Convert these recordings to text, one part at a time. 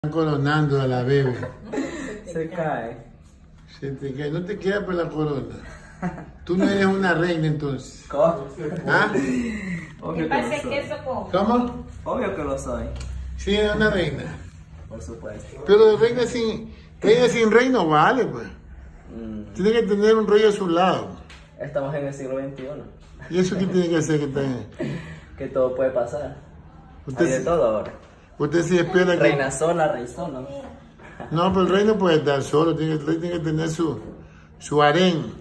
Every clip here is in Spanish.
Están coronando a la bebé. Se cae. Se te cae. No te queda por la corona. Tú no eres una reina entonces. ¿Cómo? ¿Ah? Obvio ¿Qué que pasa lo es soy. que eso con? ¿Cómo? Obvio que lo soy. Sí, es una reina. Por supuesto. Pero reina sin reino vale, pues. Tiene que tener un rey a su lado. Estamos en el siglo XXI. ¿Y eso qué tiene que hacer que está en? Que todo puede pasar. Usted Hay de sí- todo ahora. Usted sí espera que... Reina sola, rey solo. No, pero el rey no puede estar solo. El rey tiene que tener su harén.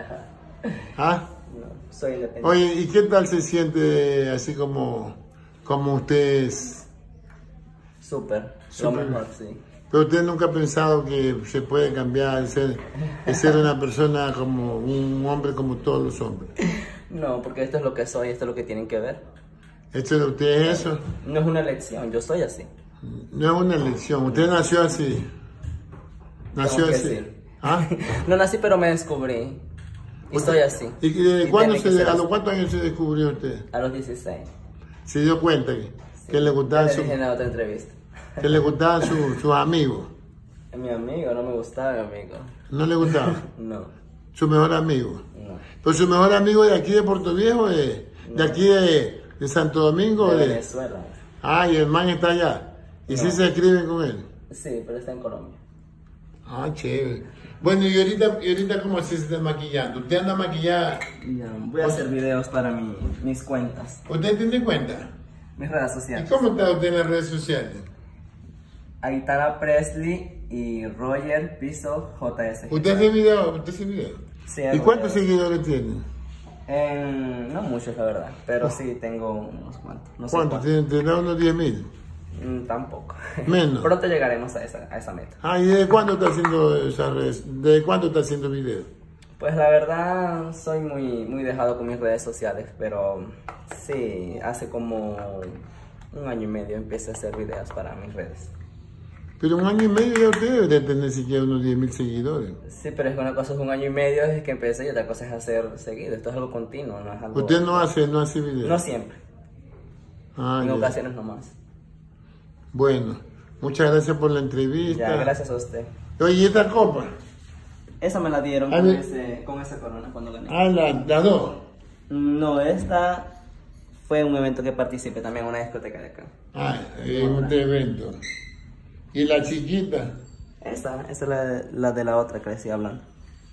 ¿Ah? No, soy independiente. Oye, ¿y qué tal se siente así como usted es? Súper. Lo Súper. mejor, sí. Pero usted nunca ha pensado que se puede cambiar, de ser una persona como un hombre como todos los hombres. No, porque esto es lo que soy, esto es lo que tienen que ver. ¿Esto de usted es eso? No es una elección, yo soy así. No es una elección. Usted nació así. Nació Tengo que así. decir. ¿Ah? No nací, pero me descubrí. Y soy así. ¿Y desde cuándo tiene que ser a así. los cuántos años se descubrió usted? A los 16. Se dio cuenta que le Ya gustaban le dije en la otra entrevista. que le gustaban sus amigos. Mi amigo, no me gustaba mi amigo. ¿No le gustaba? No, Su mejor amigo. no. Pero su mejor amigo de aquí de Puerto Viejo, de aquí de Santo Domingo. De Venezuela. Ah, y el man está allá. ¿Y No. sí se escriben con él? Sí, pero está en Colombia. Ah, chévere. Bueno, y ahorita ¿cómo así se está maquillando? ¿Usted anda maquillada? Ya, voy a hacer videos para mis cuentas, ¿Usted tiene cuenta? mis redes ¿Y sociales. cómo está usted en las redes sociales? Aitana Presley y Roger Piso JS. ¿Usted hace video? ¿Usted hace video? Sí, ¿Y hago cuántos videos. seguidores tiene? No muchos, la verdad, pero sí tengo unos cuantos. No sé ¿Cuántos? cuántos. ¿Tendrá unos 10.000? Tampoco. Menos. Pronto llegaremos a esa meta. Ah, ¿y desde cuándo está haciendo esas redes? ¿Desde cuándo está haciendo videos? Pues la verdad soy muy dejado con mis redes sociales, pero sí, hace como 1 año y medio empecé a hacer videos para mis redes. Pero 1 año y medio ya usted debe de tener siquiera unos 10.000 seguidores. Sí, pero es que una cosa es 1 año y medio desde que empecé y otra cosa es hacer seguido. Esto es algo continuo, no es algo... Usted no hace videos. No siempre, Ah, en ya. ocasiones nomás. Bueno, muchas gracias por la entrevista. Ya, gracias a usted. Oye, ¿y esta copa? Esa me la dieron Ah, con esa corona cuando gané. Ah, la dos. No, esta fue un evento que participé también en una discoteca de acá. Ah, en un evento. ¿Y la chiquita? Esa es la de la otra que le estoy hablando.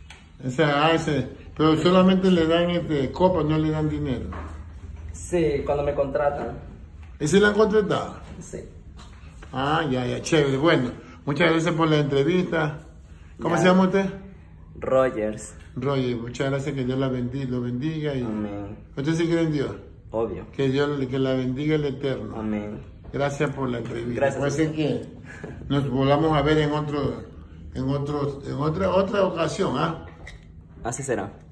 Pero solamente le dan copa, no le dan dinero. Sí, cuando me contratan. ¿Y si la han contratado? Sí. Ah, ya, chévere. Bueno, muchas gracias por la entrevista. ¿Cómo Ya. se llama usted? Rogers. Roger, muchas gracias, que Dios lo bendiga. Y... Amén. ¿Usted sí cree en Dios? Obvio. Que la bendiga el Eterno. Amén. Gracias por la entrevista. Gracias. Puede ser que nos volvamos a ver en otra ocasión, ¿ah? Así será.